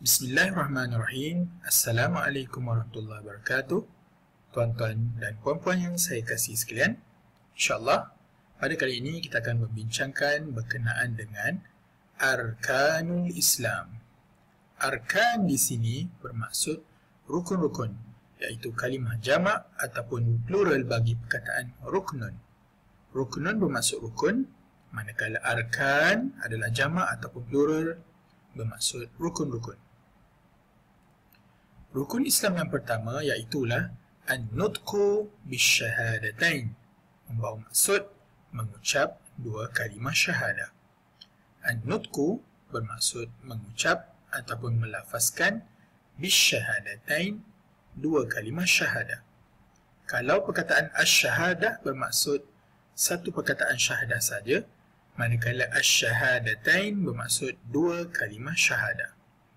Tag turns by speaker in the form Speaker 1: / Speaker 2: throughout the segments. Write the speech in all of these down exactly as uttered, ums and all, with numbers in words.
Speaker 1: Bismillahirrahmanirrahim. Assalamualaikum warahmatullahi wabarakatuh. Tuan-tuan dan puan-puan yang saya kasih sekalian, InsyaAllah pada kali ini kita akan membincangkan berkenaan dengan Arkanul Islam. Arkan di sini bermaksud rukun-rukun, iaitu kalimah jamak ataupun plural bagi perkataan ruknun. Ruknun bermaksud rukun, manakala arkan adalah jamak ataupun plural bermaksud rukun-rukun. Rukun Islam yang pertama iaitulah An-Nutqu Bisyahadatain, membawa maksud mengucap dua kalimah syahadah. An-Nutqu bermaksud mengucap ataupun melafazkan Bisyahadatain, dua kalimah syahadah. Kalau perkataan Asy-Syahadah bermaksud satu perkataan syahadah saja, manakala Asy-Syahadatain bermaksud dua kalimah syahadah.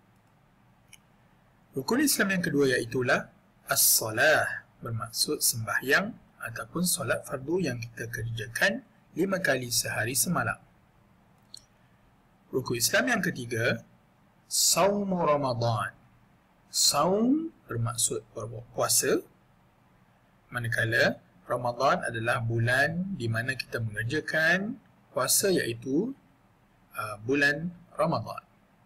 Speaker 1: Rukun Islam yang kedua iaitulah As-Salah, bermaksud sembahyang ataupun solat fardu yang kita kerjakan lima kali sehari semalam. Rukun Islam yang ketiga, Saumu Ramadan. Saum bermaksud berpuasa, manakala Ramadan adalah bulan di mana kita mengerjakan puasa, iaitu uh, bulan Ramadan.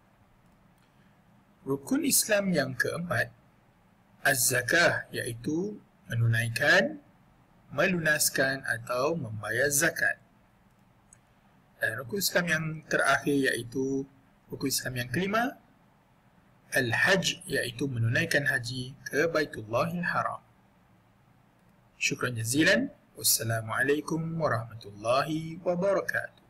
Speaker 1: Rukun Islam yang keempat, Az-Zakah, iaitu menunaikan, melunaskan atau membayar zakat. Dan rukun Islam yang terakhir iaitu rukun Islam yang kelima, Al-Hajj, iaitu menunaikan haji ke Baitullahil Haram. Syukran jazilan. Wassalamualaikum warahmatullahi wabarakatuh.